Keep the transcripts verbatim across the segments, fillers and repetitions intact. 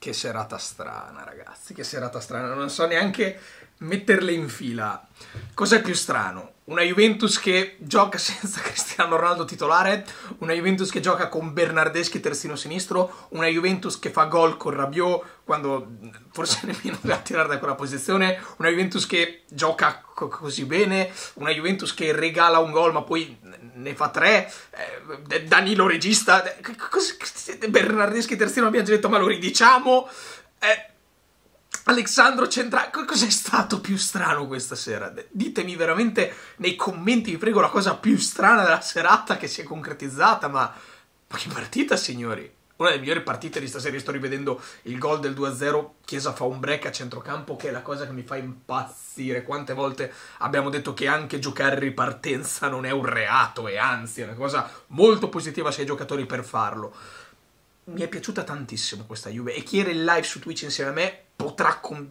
Che serata strana, ragazzi, che serata strana, non so neanche metterle in fila. Cos'è più strano? Una Juventus che gioca senza Cristiano Ronaldo titolare, una Juventus che gioca con Bernardeschi terzino sinistro, una Juventus che fa gol con Rabiot quando forse nemmeno doveva tirare da quella posizione, una Juventus che gioca co così bene, una Juventus che regala un gol ma poi ne fa tre, eh, Danilo regista, Bernardeschi terzino abbiamo già detto ma lo ridiciamo, eh, Alexandro centrale, cos'è stato più strano questa sera? Ditemi veramente nei commenti, vi prego, la cosa più strana della serata che si è concretizzata, ma, ma che partita, signori! Una delle migliori partite di stasera. Io sto rivedendo il gol del due a zero, Chiesa fa un break a centrocampo, che è la cosa che mi fa impazzire. Quante volte abbiamo detto che anche giocare in ripartenza non è un reato, e anzi è una cosa molto positiva se hai giocatori per farlo. Mi è piaciuta tantissimo questa Juve, e chi era in live su Twitch insieme a me potrà con...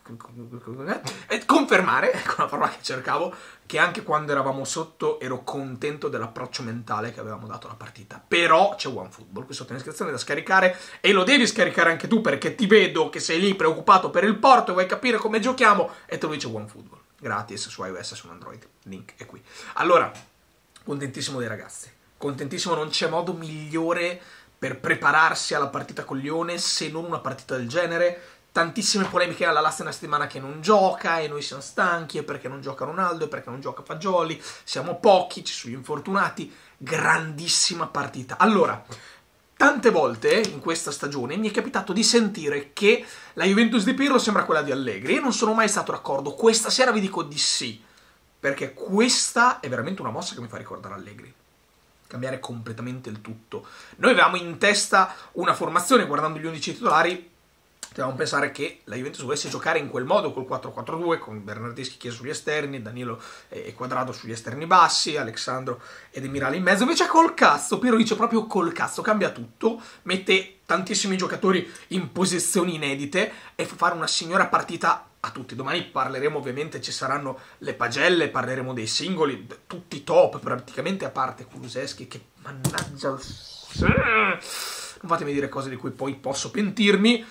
confermare, ecco la parola che cercavo, che anche quando eravamo sotto ero contento dell'approccio mentale che avevamo dato alla partita. Però c'è OneFootball, qui sotto in descrizione da scaricare, e lo devi scaricare anche tu, perché ti vedo che sei lì preoccupato per il Porto e vuoi capire come giochiamo, e te lo dice OneFootball, gratis su iOS e su Android, link è qui. Allora, contentissimo dei ragazzi, contentissimo, non c'è modo migliore per prepararsi alla partita con Lione se non una partita del genere. Tantissime polemiche alla last una settimana che non gioca e noi siamo stanchi, e perché non gioca Ronaldo, e perché non gioca Fagioli, siamo pochi, ci sono gli infortunati. Grandissima partita. Allora, tante volte in questa stagione mi è capitato di sentire che la Juventus di Pirlo sembra quella di Allegri. Io non sono mai stato d'accordo, questa sera vi dico di sì, perché questa è veramente una mossa che mi fa ricordare Allegri. Cambiare completamente il tutto. Noi avevamo in testa una formazione, guardando gli undici titolari, potevamo pensare che la Juventus volesse giocare in quel modo, col quattro quattro due, con Bernardeschi Chiesa sugli esterni, Danilo e Quadrado sugli esterni bassi, Alexandro ed Emirali in mezzo. Invece col cazzo, Pirlo dice proprio col cazzo, cambia tutto, mette tantissimi giocatori in posizioni inedite e fa fare una signora partita a tutti. Domani parleremo, ovviamente ci saranno le pagelle, parleremo dei singoli, tutti top praticamente, a parte Kulusevski che mannaggia il... non fatemi dire cose di cui poi posso pentirmi.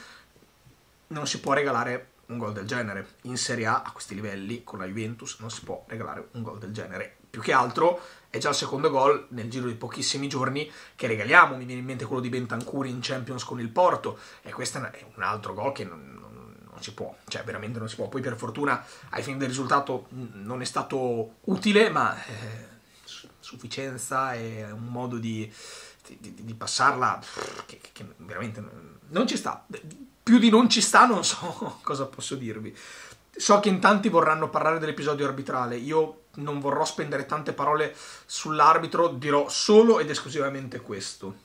Non si può regalare un gol del genere in Serie A a questi livelli con la Juventus, non si può regalare un gol del genere. Più che altro è già il secondo gol nel giro di pochissimi giorni che regaliamo. Mi viene in mente quello di Bentancur in Champions con il Porto, e questo è un altro gol che non, non, non si può, cioè veramente non si può. Poi per fortuna ai fini del risultato non è stato utile, ma eh, sufficienza e un modo di, di, di passarla che, che veramente non ci sta. Più di non ci sta non so cosa posso dirvi. So che in tanti vorranno parlare dell'episodio arbitrale, io non vorrò spendere tante parole sull'arbitro, dirò solo ed esclusivamente questo.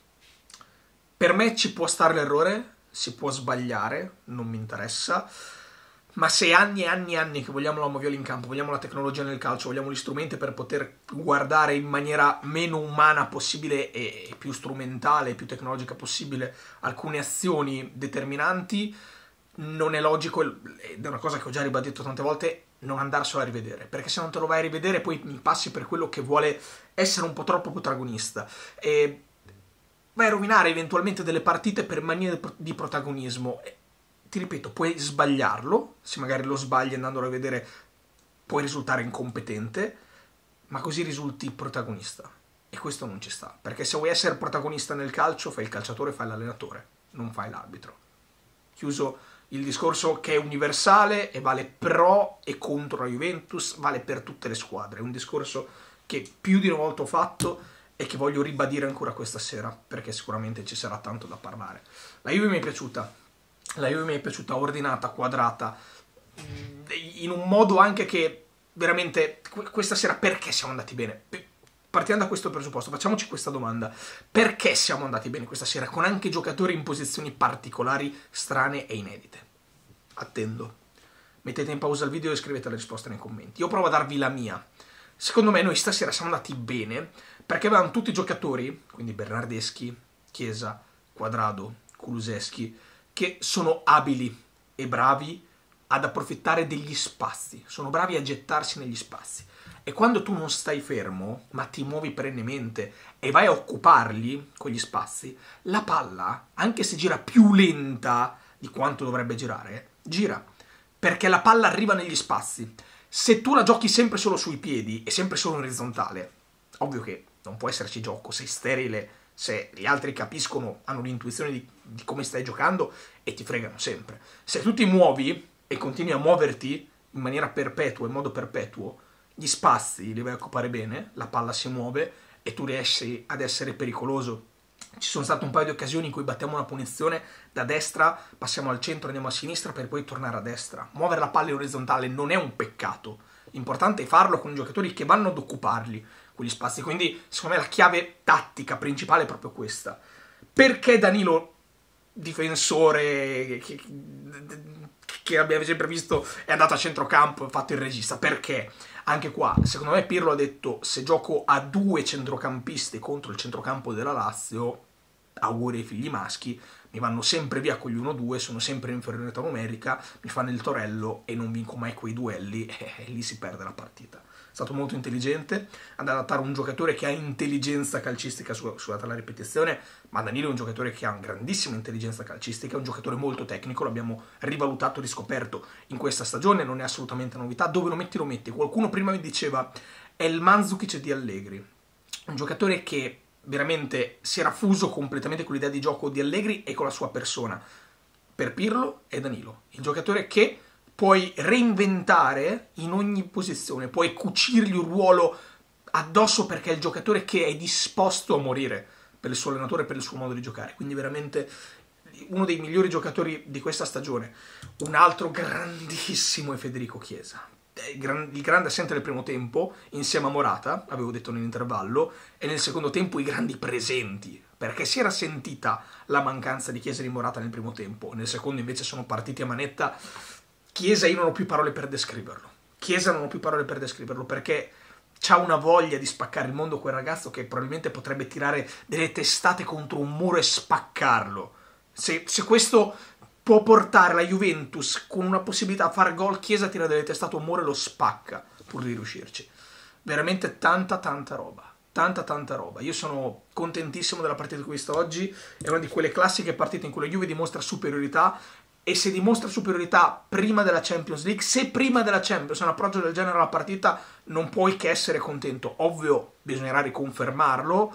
Per me ci può stare l'errore, si può sbagliare, non mi interessa, ma se anni e anni e anni che vogliamo la Moviola in campo, vogliamo la tecnologia nel calcio, vogliamo gli strumenti per poter guardare in maniera meno umana possibile e più strumentale, più tecnologica possibile alcune azioni determinanti, non è logico, ed è una cosa che ho già ribadito tante volte, non andarselo a rivedere, perché se non te lo vai a rivedere poi mi passi per quello che vuole essere un po' troppo protagonista e vai a rovinare eventualmente delle partite per mania di protagonismo. Ti ripeto, puoi sbagliarlo, se magari lo sbagli andandolo a vedere puoi risultare incompetente, ma così risulti protagonista. E questo non ci sta, perché se vuoi essere protagonista nel calcio fai il calciatore, fai l'allenatore, non fai l'arbitro. Chiuso il discorso, che è universale e vale pro e contro la Juventus, vale per tutte le squadre. È un discorso che più di una volta ho fatto e che voglio ribadire ancora questa sera, perché sicuramente ci sarà tanto da parlare. La Juve mi è piaciuta. La Juve mi è piaciuta ordinata, quadrata, in un modo anche che veramente questa sera perché siamo andati bene? Partiamo da questo presupposto, facciamoci questa domanda: perché siamo andati bene questa sera con anche giocatori in posizioni particolari, strane e inedite? Attendo. Mettete in pausa il video e scrivete le risposte nei commenti. Io provo a darvi la mia. Secondo me noi stasera siamo andati bene perché avevamo tutti i giocatori, quindi Bernardeschi, Chiesa, Quadrado, Kulusevski, che sono abili e bravi ad approfittare degli spazi, sono bravi a gettarsi negli spazi. E quando tu non stai fermo, ma ti muovi perennemente e vai a occuparli, quegli spazi, la palla, anche se gira più lenta di quanto dovrebbe girare, gira, perché la palla arriva negli spazi. Se tu la giochi sempre solo sui piedi e sempre solo in orizzontale, ovvio che non può esserci gioco, sei sterile, se gli altri capiscono, hanno l'intuizione di, di come stai giocando e ti fregano sempre. Se tu ti muovi e continui a muoverti in maniera perpetua, in modo perpetuo, gli spazi li vai a occupare bene, la palla si muove e tu riesci ad essere pericoloso. Ci sono state un paio di occasioni in cui battiamo una punizione da destra, passiamo al centro, andiamo a sinistra per poi tornare a destra. Muovere la palla in orizzontale non è un peccato, l'importante è farlo con giocatori che vanno ad occuparli quegli spazi, quindi secondo me la chiave tattica principale è proprio questa. Perché Danilo, difensore che, che abbiamo sempre visto, è andato a centrocampo e ha fatto il regista? Perché? Anche qua, secondo me Pirlo ha detto, se gioco a due centrocampisti contro il centrocampo della Lazio, auguri ai figli maschi, mi vanno sempre via con gli uno due, sono sempre in inferiorità numerica, mi fanno il torello e non vinco mai quei duelli e, e lì si perde la partita. È stato molto intelligente ad adattare un giocatore che ha intelligenza calcistica su, sulla la ripetizione, ma Danilo è un giocatore che ha una grandissima intelligenza calcistica, è un giocatore molto tecnico, l'abbiamo rivalutato, riscoperto in questa stagione, non è assolutamente novità. Dove lo metti lo metti. Qualcuno prima mi diceva è il Mandzukic di Allegri, un giocatore che veramente si era fuso completamente con l'idea di gioco di Allegri e con la sua persona. Per Pirlo è Danilo, il giocatore che puoi reinventare in ogni posizione, puoi cucirgli un ruolo addosso perché è il giocatore che è disposto a morire per il suo allenatore e per il suo modo di giocare. Quindi veramente uno dei migliori giocatori di questa stagione. Un altro grandissimo è Federico Chiesa, il grande assente del primo tempo insieme a Morata, avevo detto nell'intervallo, e nel secondo tempo i grandi presenti, perché si era sentita la mancanza di Chiesa e di Morata nel primo tempo, nel secondo invece sono partiti a manetta. Chiesa io non ho più parole per descriverlo, Chiesa non ho più parole per descriverlo, perché c'ha una voglia di spaccare il mondo quel ragazzo che probabilmente potrebbe tirare delle testate contro un muro e spaccarlo. Se, se questo può portare la Juventus con una possibilità a fare gol, Chiesa tira delle testate a un muro e lo spacca pur di riuscirci. Veramente tanta tanta roba, tanta tanta roba. Io sono contentissimo della partita di questa oggi, è una di quelle classiche partite in cui la Juve dimostra superiorità. E se dimostra superiorità prima della Champions League, se prima della Champions è un approccio del genere alla partita, non puoi che essere contento. Ovvio, bisognerà riconfermarlo.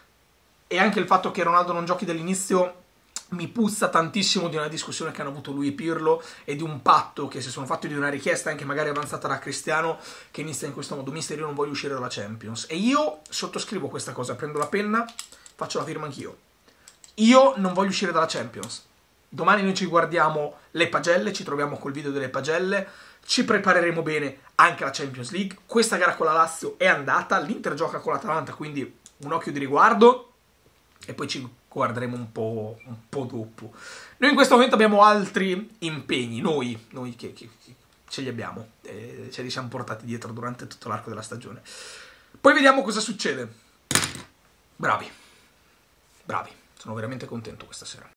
E anche il fatto che Ronaldo non giochi dall'inizio mi puzza tantissimo di una discussione che hanno avuto lui e Pirlo e di un patto che si sono fatti, di una richiesta anche magari avanzata da Cristiano, che inizia in questo modo: mister, io non voglio uscire dalla Champions. E io sottoscrivo questa cosa, prendo la penna, faccio la firma anch'io. Io non voglio uscire dalla Champions. Domani noi ci guardiamo le pagelle, ci troviamo col video delle pagelle, ci prepareremo bene anche alla Champions League. Questa gara con la Lazio è andata, l'Inter gioca con l'Atalanta, quindi un occhio di riguardo e poi ci guarderemo un po', un po' dopo. Noi in questo momento abbiamo altri impegni, noi, noi che, che, che ce li abbiamo, eh, ce li siamo portati dietro durante tutto l'arco della stagione. Poi vediamo cosa succede. Bravi, bravi, sono veramente contento questa sera.